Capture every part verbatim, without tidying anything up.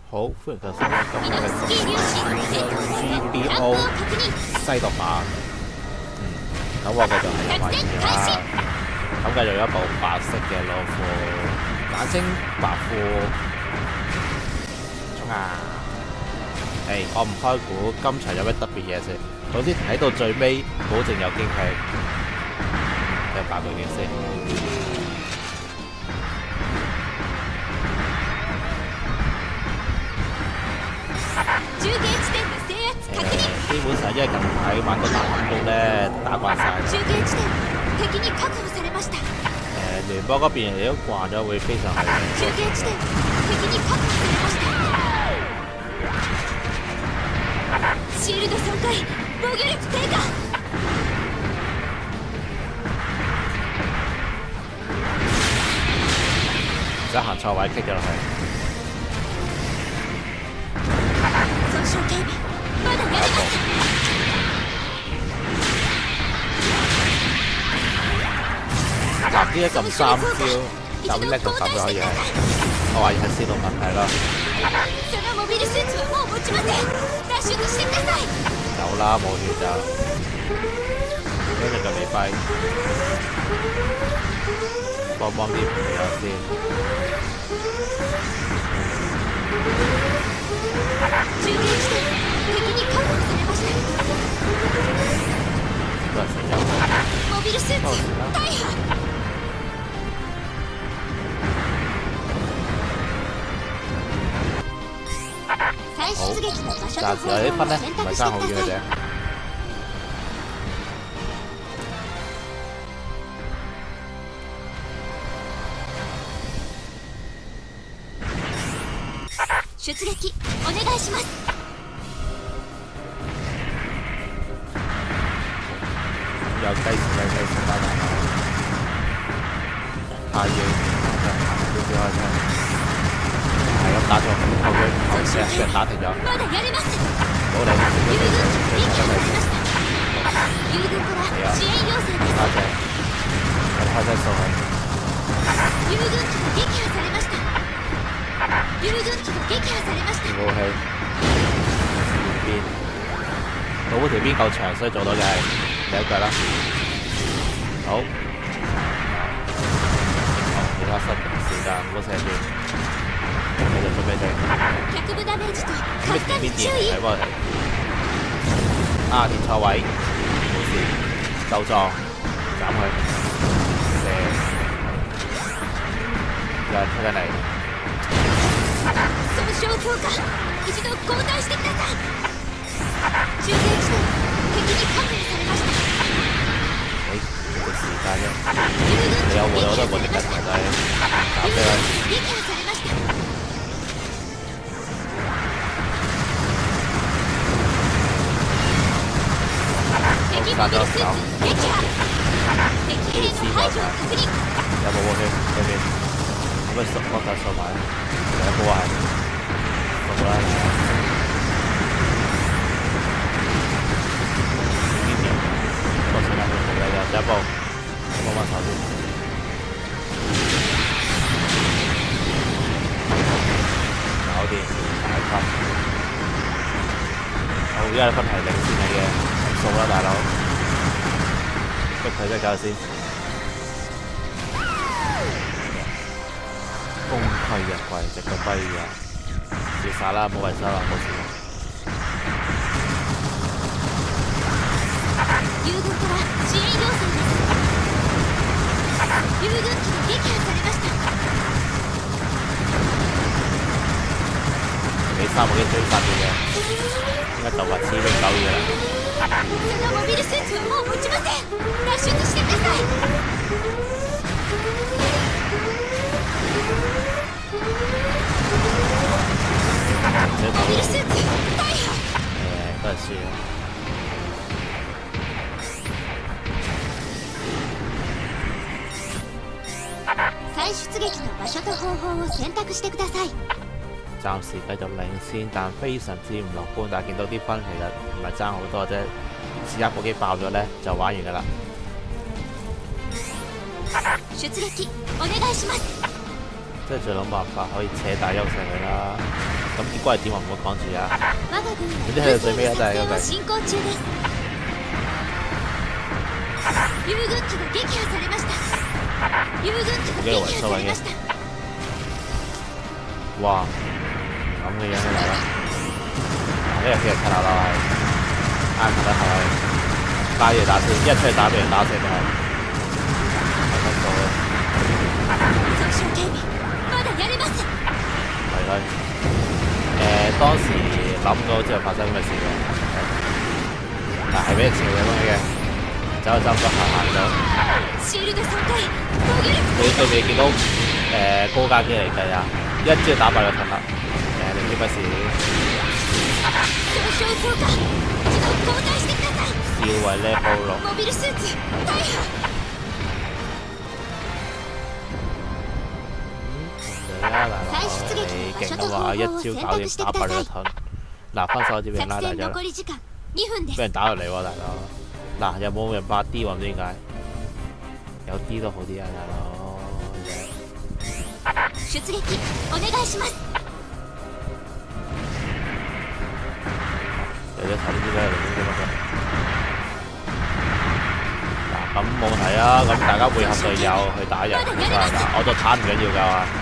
好，歡迎繼續收睇今日嘅 G B O 西毒版。嗯，咁我繼續係用埋住啦。咁繼續有一部白色嘅老褲，簡稱白褲。衝啊！誒，我唔開估，今場有咩特別嘢先？總之睇到最尾，保證有驚喜。有白佢點先？ 基本上因為近排玩個大反攻咧，打慣晒。誒聯邦嗰邊你都慣咗，會非常係。而家行錯位棘咗落去。 嗱，呢一撳三招，咁叻就撳咗可以係，我懷疑係線路問題啦。有啦，冇血就，跟住就未跛，幫幫啲朋友先。都係死咗。多時啦。 好，暫時我啲分咧唔係爭好遠嘅啫。出撃お願いします。有雞翅嘅雞翅包大佬，下要要少開聲。 係咁打咗，後佢後隻俾人打停咗。冇理，真係係啊！打隻，我開低數佢。武器前邊，我嗰條邊夠長，所以做到嘅係第一腳啦。好，好，而家失時間，唔好射住。 繼續做俾你。邊邊電睇喎？啊，電錯位，冇事，夠撞，斬佢，射，有人推緊你。誒，冇時間啫，你有冇我都冇敵緊埋低，打飛佢。 殺咗手，幾次爆場，有冇喎佢對面？咁咪縮嗰嚿數埋，有冇係縮啦？呢邊個時間佢冇嘅，有一步，幫幫手先。搞掂，大分。好，而家分係領先你嘅。 數啦，大佬，逼佢隻腳先。功虧一簣，直到跛咗，自殺啦，冇維修啦，冇事。俾三部機追殺佢嘅，應該就話黐兵狗嘢啦。 そのモビルスーツはもう持ちません。脱出してください。モビルスーツ大破。誒，都係輸啦。再出撃の場所と方法を選択してください。 暫時繼續領先，但非常之唔樂觀。但係見到啲分其實唔係爭好多啫，試下部機爆咗咧就玩完㗎啦。出擊お願いします。即係再諗辦法可以扯大優勢佢啦。咁結果係點我唔好講住啊。總之去到最尾咧都係嗰句。自己嘅維修位嘅。哇！咁嘅樣嚟啦，呢個其實睇下啦，啱唔得係拉嘢打先，一出嚟打俾人打死就係。睇得到啦。係啦。誒，當時諗到之後發生咩事嘅？但係俾人笑嘅咁嘅，走就走唔到，行行咗。你對面見到誒高架機嚟計啊，一招打爆咗騰啦。誒，你知乜事？笑為呢暴龍。嚟啦嗱嗱，你勁嘅話一招搞掂打爆咗騰。嗱，分手就俾人拉大咗啦，俾人打落嚟喎大佬。嗱，有冇人八 D 喎？唔知點解，有 D 都好啲啊大佬。出撃お願いします。有隻睇呢啲咧，嚟呢啲乜嘅？嗱，咁冇問題啊，咁大家配合隊友去打人，嗱，我就坦唔緊要㗎嘛。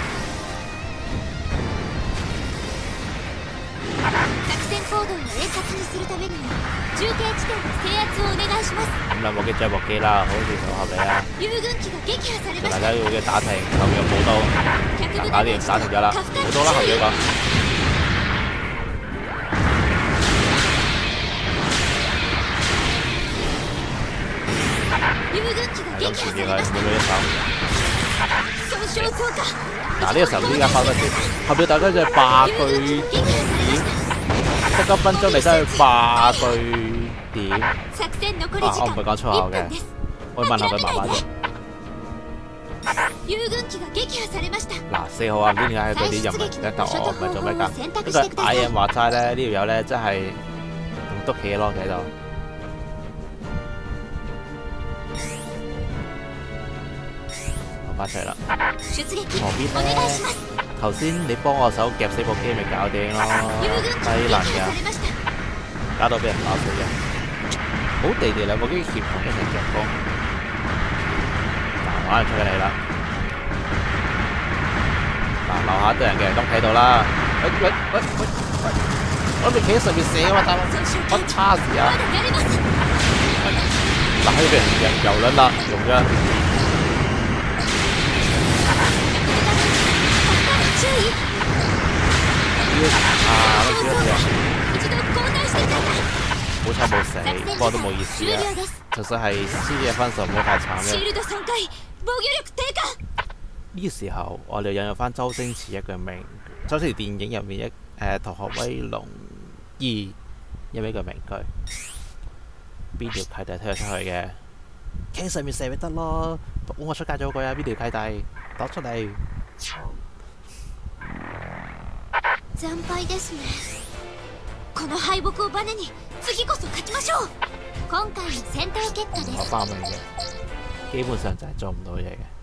咁兩部機再部機啦，好似好合理啊！大家要嘅打停，後面冇刀，打掂打停咗啦，冇刀啦，後面嗰個。係咁前面佢每女一手。嗱，呢個時候依家發生事，後面大家就係霸據點，得一分鐘你真係霸據點。啊，我唔係講粗口嘅，我問下佢媽媽啫。嗱，四號啊，唔知點解佢啲任務一得我唔係做咩㗎？呢個矮人話齋咧，呢條友咧真係用篤企咯，企喺度。我翻出嚟啦。旁邊咧，頭先你幫我手夾死部機咪搞掂咯，低能㗎，搞到俾人打死嘅。好地地兩部機協同一齊夾攻，嗱，馬上出緊嚟啦！嗱，樓下都人嘅，咁睇到啦。喂喂喂喂喂，我哋企喺上面射啊嘛，大佬，乜叉事啊？嗱，喺俾人遊遊輪啦，用咗。啊，我少咗條。好彩冇死，不過都冇意思啦。就算係輸嘅分數唔好太慘啫。呢個時候，我哋引入翻周星馳一個名，周星馳電影入面一誒《逃學威龍二》因為一個名句，邊條契弟推咗出去嘅？企喺上面射咪得咯，幫我出街咗個啊！邊條契弟攞出嚟？惨敗ですね。この敗北をバネに次こそ勝ちましょう。今回の戦闘結果です。我包明嘅，基本上就係做唔到嘢嘅。